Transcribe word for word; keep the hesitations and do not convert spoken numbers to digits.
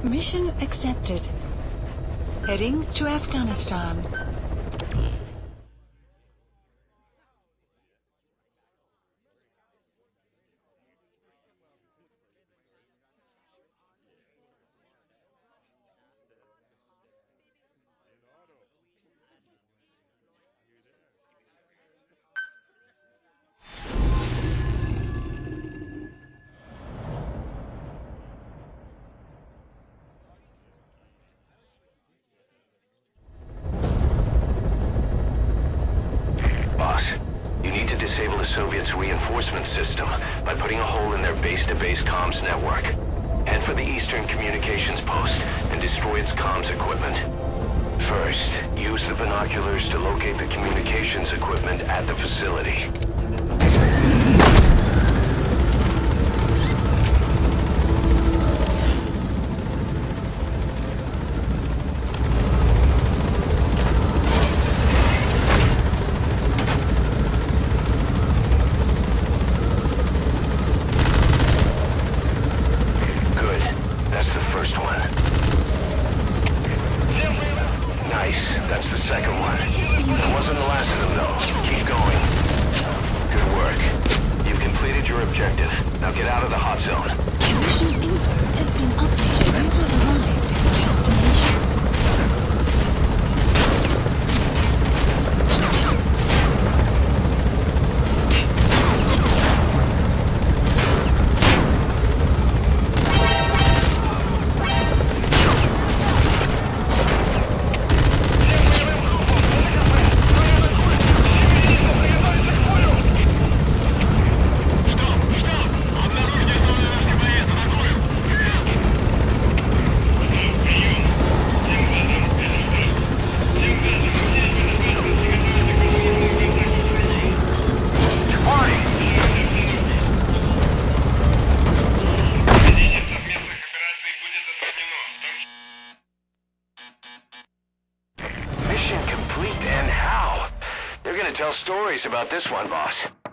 Mission accepted. Heading to Afghanistan. Disable the Soviets' reinforcement system by putting a hole in their base-to-base comms network. Head for the Eastern Communications Post and destroy its comms equipment. First, use the binoculars to locate the communications equipment at the facility. That's the second one. That wasn't the last of them, though. Keep going. Good work. You've completed your objective. Now get out of the hot zone. Mission info has been updated. You have arrived at your destination. Tell stories about this one, boss.